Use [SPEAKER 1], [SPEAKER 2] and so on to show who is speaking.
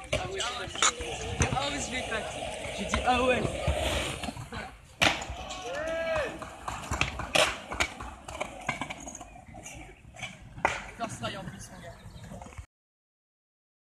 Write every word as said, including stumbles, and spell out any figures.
[SPEAKER 1] Ah ouais, ah ouais, je l'ai faite. J'ai dit ah ouais.